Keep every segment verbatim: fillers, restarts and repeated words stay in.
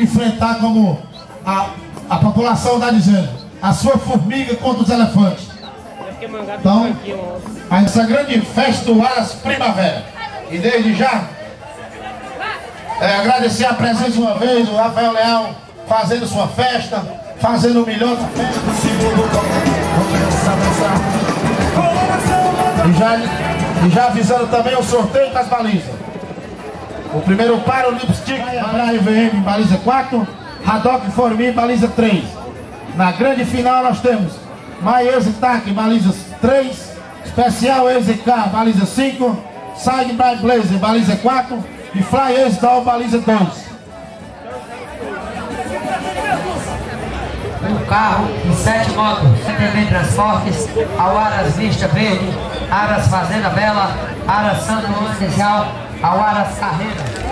enfrentar, como a, a população está dizendo, a sua formiga contra os elefantes. Então, essa grande festa do Aras Primavera. E desde já, é, agradecer a presença uma vez, o Rafael Leal fazendo sua festa, fazendo o melhor da festa. E já, e já avisando também o sorteio das balizas. O primeiro para o Lipstick para a I V M, baliza quatro, Haddock Formi, baliza três. Na grande final nós temos My Easy Tac, baliza três, Especial Easy K, baliza cinco, Side by Blazer, baliza quatro e Fly Easy Doll, baliza dois. Um carro e sete motos, C T V Transportes, ao Aras Vista Verde, Aras Fazenda Bela, Aras Santo Oficial, ao Aras Carreira.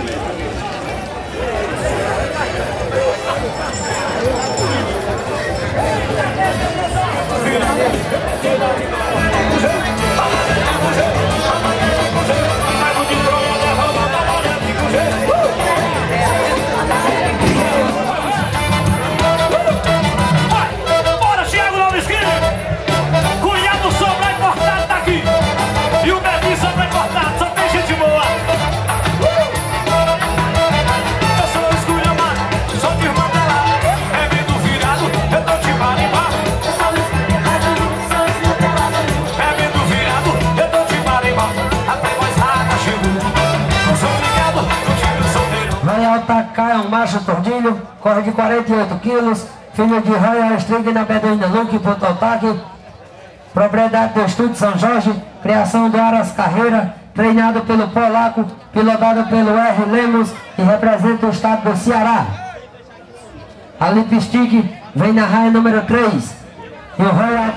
Tacar é um macho tordilho, corre de quarenta e oito quilos, filho de Royal String na Beduína Luke, Pototaque, propriedade do Estúdio São Jorge, criação do Aras Carreira, treinado pelo Polaco, pilotado pelo R. Lemos e representa o estado do Ceará. A Lipstick vem na raia número três. E o Royal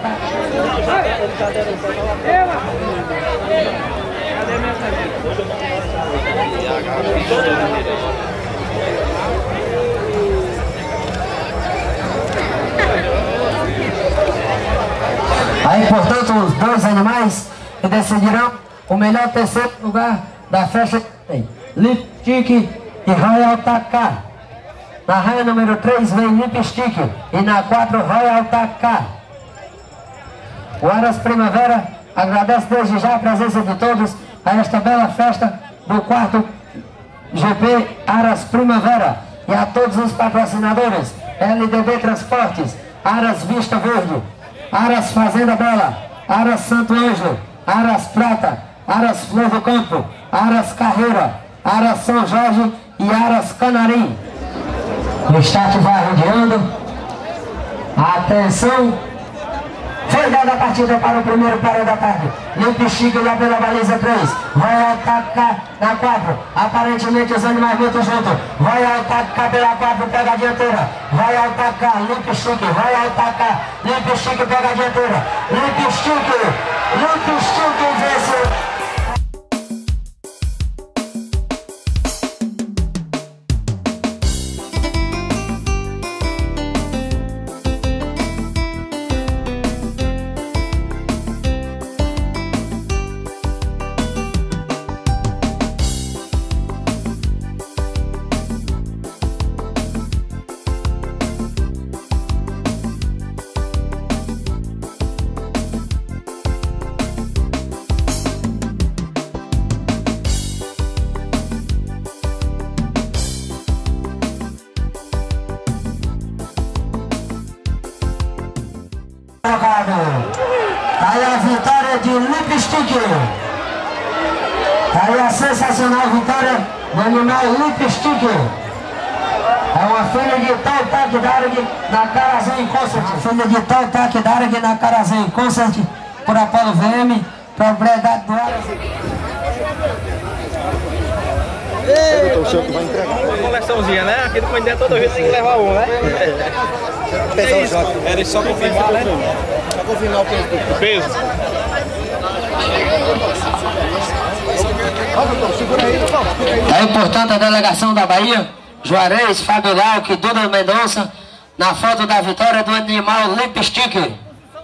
Aí, portanto, os dois animais que decidirão o melhor terceiro lugar da festa Lipstick e Royal Tacar. Na raia número três vem Lipstick e na quatro Royal Tacar. O Aras Primavera agradece desde já a presença de todos a esta bela festa do quarto G P Aras Primavera e a todos os patrocinadores L D B Transportes, Aras Vista Verde, Aras Fazenda Bela, Aras Santo Ângelo, Aras Prata, Aras Flor do Campo, Aras Carreira, Aras São Jorge e Aras Canarim. O start vai rodeando. Atenção! Foi dada a partida para o primeiro para da tarde. Lipstick lá pela baliza três. Vai atacar na quatro. Aparentemente os animais muito juntos. Vai atacar pela quatro, pega a dianteira. Vai atacar Lipstick. Vai atacar Lipstick, pega a dianteira. Lipstick. Lipstick vence. Aí a vitória de Lipstick. Aí a sensacional vitória do animal Lipstick. É uma filha de Tal Tac Darag na Carazen Concert. Filha de Tal Tac Darag na Carazen Concert por Apolo V M, propriedade do Aras. O senhor que vai entregar. Uma coleçãozinha, né? Aqui do Canindé toda vez tem que levar um, né? É isso. Era só confirmar, né? Só confirmar o peso. O peso. É importante a delegação da Bahia, Juarez, Fábio Lauque, Duda Mendonça, na foto da vitória do animal Lipstick.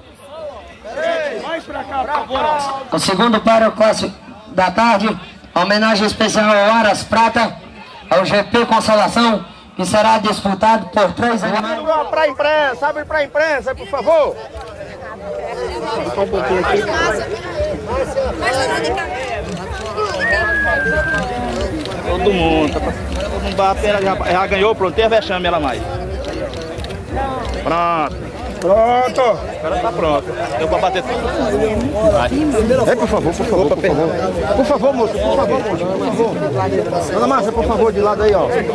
O segundo para o clássico da tarde, homenagem especial ao Aras Prata, ao G P Consolação que será disputado por três animais. Para a imprensa, abre para a imprensa, por favor. Só um pouquinho aqui. Todo mundo, tá, todo mundo bate, ela já, já ganhou, pronto, tem a vexame ela mais. Pronto. Pronto! Agora tá pronto. Deu pra bater tudo. Vai. É, por favor, por favor, por favor. Por favor, moço, por favor, moço, por favor. Dona Márcia, por favor, de lado aí, ó. Pronto.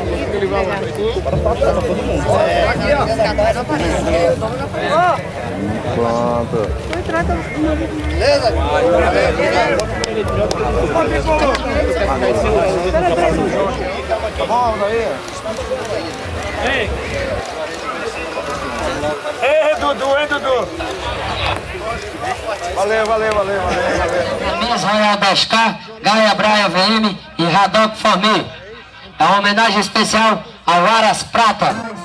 Beleza? Vamos aí. Ei! Ei, Dudu, hein, Dudu? Valeu, valeu, valeu, valeu, valeu. Camisa Royal dez K, Gaia Braia V M e Haddock Formi. É uma homenagem especial ao Aras Prata.